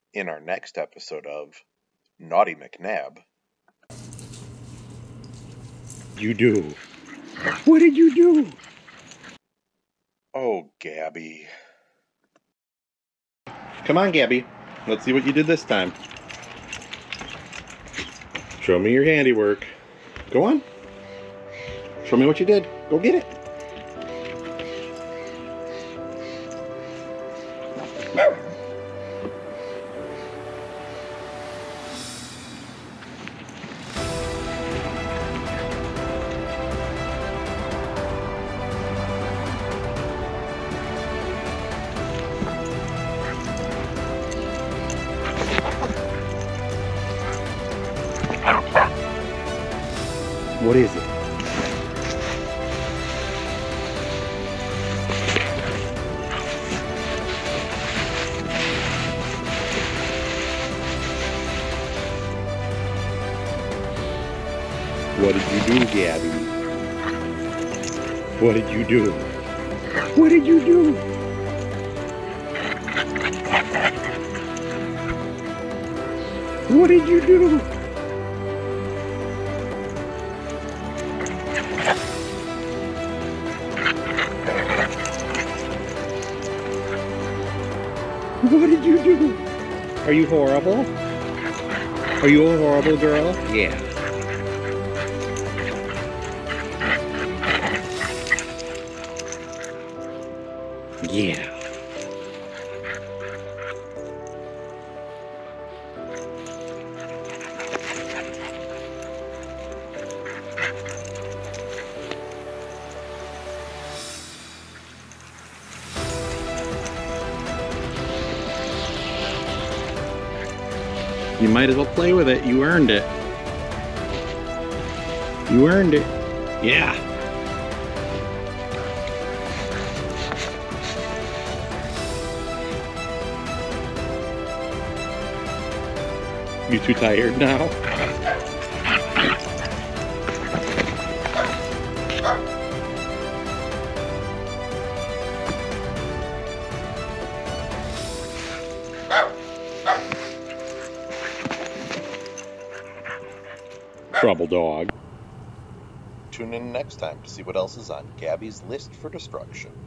In our next episode of Naughty McNab. You do. What did you do? Oh, Gabby. Come on, Gabby. Let's see what you did this time. Show me your handiwork. Go on. Show me what you did. Go get it. What is it? What did you do, Gabby? What did you do? What did you do? What did you do? What did you do? Are you horrible? Are you a horrible girl? Yeah. Yeah. You might as well play with it. You earned it. You earned it. Yeah. You too tired now? Trouble dog. Tune in next time to see what else is on Gabby's list for destruction.